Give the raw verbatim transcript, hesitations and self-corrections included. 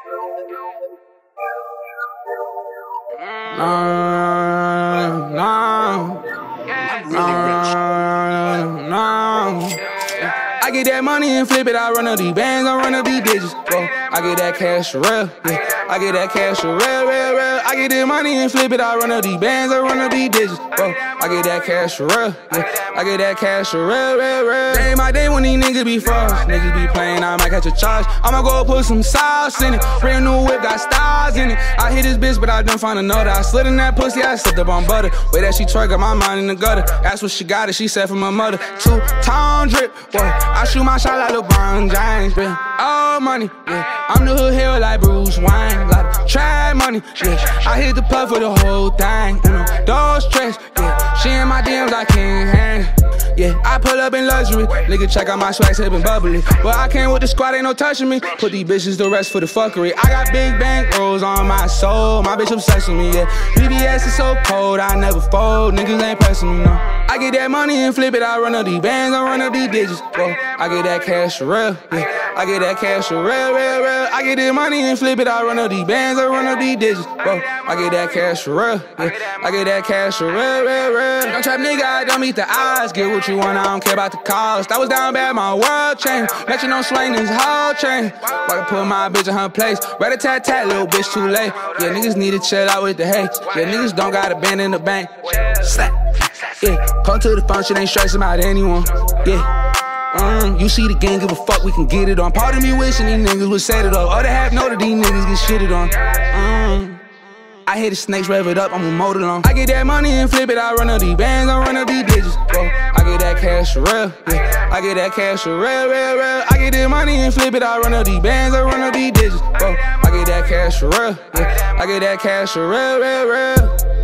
No, no, no, no. I get that money and flip it, I run up these bands, I run up these digits. Whoa. I get that cash for real, yeah. I get that cash for real, real, real. I get that money and flip it, I run up these bands, I run up these digits. Whoa. I get that cash for real, yeah. I get that cash for real, real, real. Day my day when these niggas be frost. Niggas be playing, I might catch a charge. I'ma go put some sauce in it. Brand new whip, got stars in it. I hit this bitch, but I done find another. I slid in that pussy, I slipped up on butter. Way that she twerk, got my mind in the gutter. That's what she got, it, she said from my mother. Two-tone drip, whoa. I shoot my shot like LeBron James, yeah. All money, yeah. I'm the hood hero like Bruce Wayne. Like trap money, yeah. I hit the puff for the whole thing. And those tracks, yeah. She in my D Ms, I can't hang. Yeah, I pull up in luxury. Nigga, check out my swag, sippin' bubbly. But I came with the squad, ain't no touching me. Put these bitches to rest for the fuckery. I got big bank rolls on my soul. My bitch obsessed with me, yeah. B B S is so cold, I never fold. Niggas ain't pressing me, no. I get that money and flip it, I run up these bands, I run up these digits. Whoa. I get that cash for real, yeah. I get that cash for real, real, real. I get that money and flip it, I run up these bands, I run up these digits. Whoa. I get that cash for real, yeah. I get that cash for real, real, real. Don't trap nigga, I don't meet the odds. Get what you want, I don't care about the cost. I was down bad, my world changed. Let you know swing this whole chain. About to put my bitch in her place. Rat-a-tat-tat, little bitch too late. Yeah, niggas need to chill out with the hate. Yeah, niggas don't got a band in the bank. Slap. Yeah, come to the function, ain't stressing about anyone. Yeah. Mm, you see the gang, give a fuck, we can get it on. Part of me wishing these niggas would set it up. Other half know that these niggas get shitted on. Mm. I hit the snakes, rev it up, I'ma motor long. I get that money and flip it, I run up these bands, I run up these digits. Whoa. I get that cash for real, yeah. I get that cash for real, real, real. I get that money and flip it, I run up these bands, I run up these digits. Whoa. I get that cash for real, yeah. I get that cash for real, real, real.